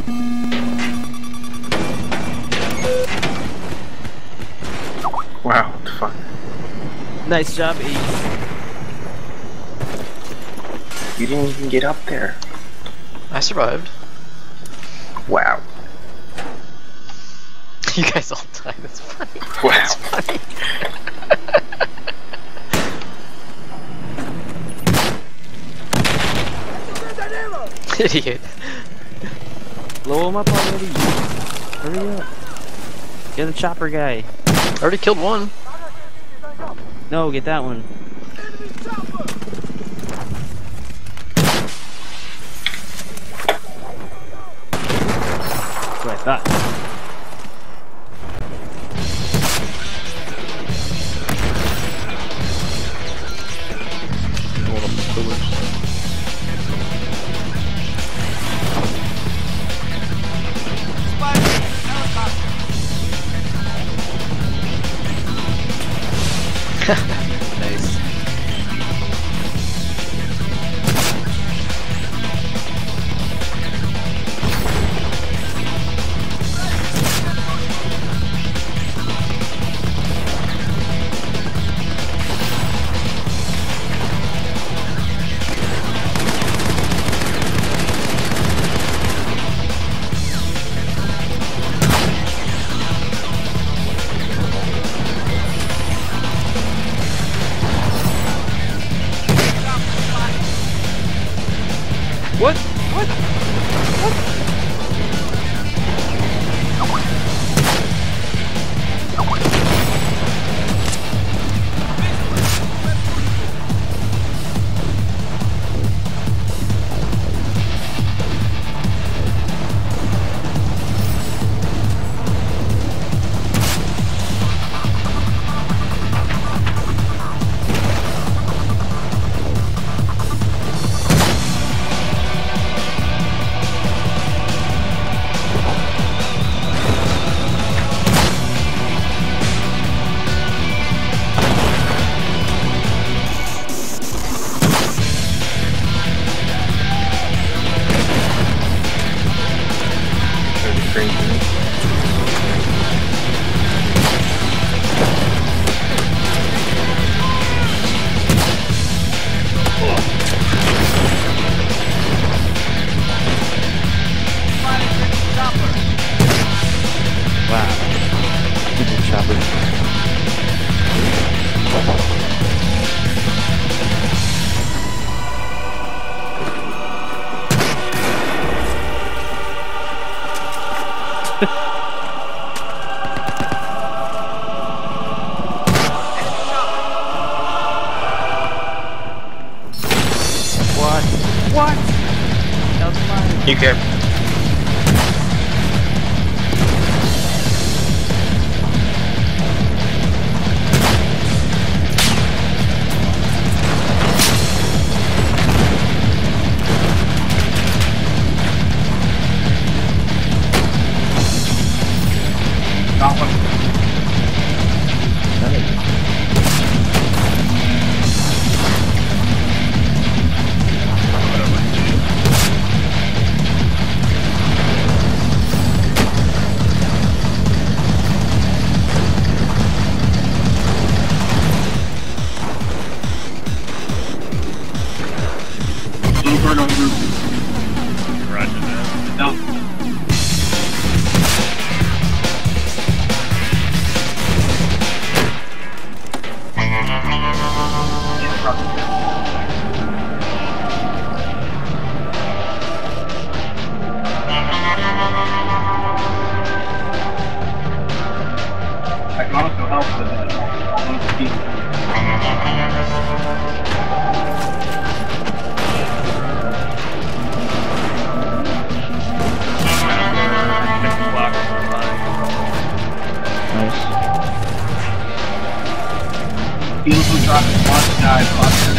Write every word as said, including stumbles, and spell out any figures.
Wow, what the fuck? Nice job, Ace. You didn't even get up there. I survived. Wow. You guys all died, that's funny. Wow. That's funny. Idiot. Blow him up already. Hurry up. Get the chopper guy. I already killed one. No, get that one. That's what I thought. Hold up the pillars. Nice. What? What? What? What? What? That was mine. You care. Got one. Over and over. Roger that. No. I can also help with it. Almost keep. Nice. Beautiful drop, watch guys, watch